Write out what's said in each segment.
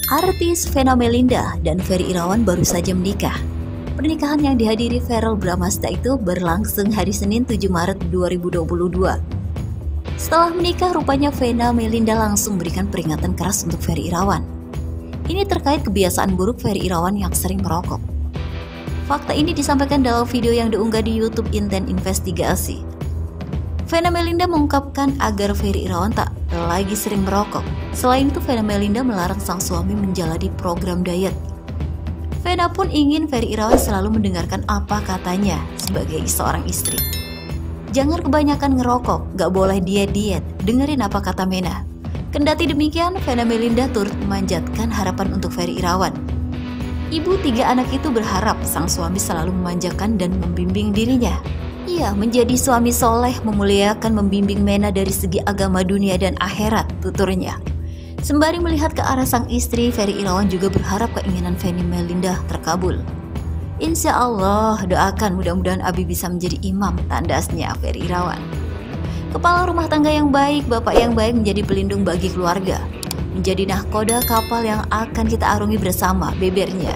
Artis Vena Melinda dan Ferry Irawan baru saja menikah. Pernikahan yang dihadiri Verrell Bramasta itu berlangsung hari Senin 7 Maret 2022. Setelah menikah, rupanya Vena Melinda langsung berikan peringatan keras untuk Ferry Irawan. Ini terkait kebiasaan buruk Ferry Irawan yang sering merokok. Fakta ini disampaikan dalam video yang diunggah di YouTube Inten Investigasi. Vena Melinda mengungkapkan agar Ferry Irawan tak lagi sering merokok. Selain itu, Vena Melinda melarang sang suami menjalani program diet. Vena pun ingin Ferry Irawan selalu mendengarkan apa katanya sebagai seorang istri. Jangan kebanyakan ngerokok, gak boleh diet-diet, dengerin apa kata Vena. Kendati demikian, Vena Melinda turut memanjatkan harapan untuk Ferry Irawan. Ibu 3 anak itu berharap sang suami selalu memanjakan dan membimbing dirinya. Ia menjadi suami soleh, memuliakan, membimbing Vena dari segi agama, dunia dan akhirat, tuturnya. Sembari melihat ke arah sang istri, Ferry Irawan juga berharap keinginan Vena Melinda terkabul. Insya Allah, doakan mudah-mudahan Abi bisa menjadi imam, tandasnya Ferry Irawan. Kepala rumah tangga yang baik, bapak yang baik menjadi pelindung bagi keluarga. Menjadi nahkoda kapal yang akan kita arungi bersama, bebernya.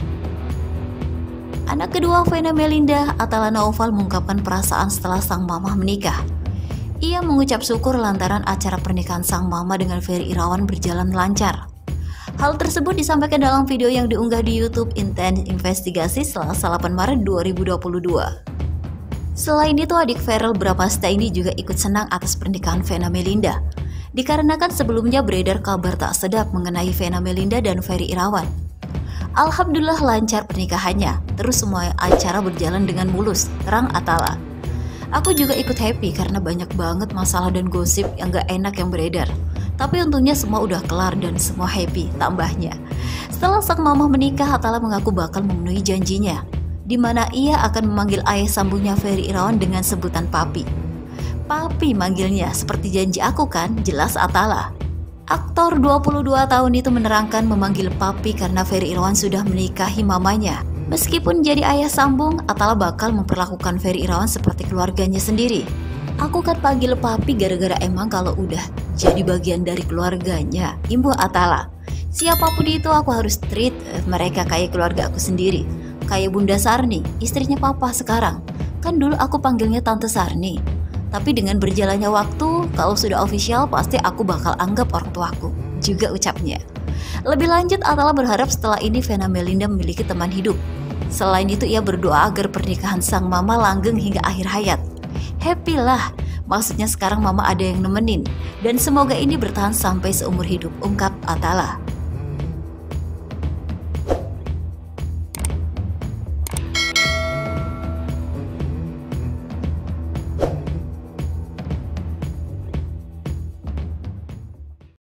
Anak kedua Vena Melinda, Atala Naufal, mengungkapkan perasaan setelah sang mama menikah. Ia mengucap syukur lantaran acara pernikahan sang mama dengan Ferry Irawan berjalan lancar. Hal tersebut disampaikan dalam video yang diunggah di YouTube Inten Investigasi Selasa 8 Maret 2022. Selain itu, adik Verrell Bramasta ini juga ikut senang atas pernikahan Vena Melinda, dikarenakan sebelumnya beredar kabar tak sedap mengenai Vena Melinda dan Ferry Irawan. Alhamdulillah lancar pernikahannya, terus semua acara berjalan dengan mulus, terang Atala. Aku juga ikut happy karena banyak banget masalah dan gosip yang gak enak yang beredar. Tapi untungnya semua udah kelar dan semua happy, tambahnya. Setelah sang mama menikah, Atala mengaku bakal memenuhi janjinya, di mana ia akan memanggil ayah sambungnya Ferry Irawan dengan sebutan papi. Papi manggilnya, seperti janji aku kan, jelas Atala. Aktor 22 tahun itu menerangkan memanggil papi karena Ferry Irawan sudah menikahi mamanya. Meskipun jadi ayah sambung, Atala bakal memperlakukan Ferry Irawan seperti keluarganya sendiri. Aku kan panggil papi gara-gara emang kalau udah jadi bagian dari keluarganya, imbuh Atala. Siapapun itu aku harus treat mereka kayak keluarga aku sendiri. Kayak Bunda Sarni, istrinya papa sekarang. Kan dulu aku panggilnya Tante Sarni. Tapi dengan berjalannya waktu, kalau sudah official pasti aku bakal anggap orang tuaku, juga ucapnya. Lebih lanjut, Atala berharap setelah ini Vena Melinda memiliki teman hidup. Selain itu, ia berdoa agar pernikahan sang mama langgeng hingga akhir hayat. Happy lah, maksudnya sekarang mama ada yang nemenin. Dan semoga ini bertahan sampai seumur hidup, ungkap Atala.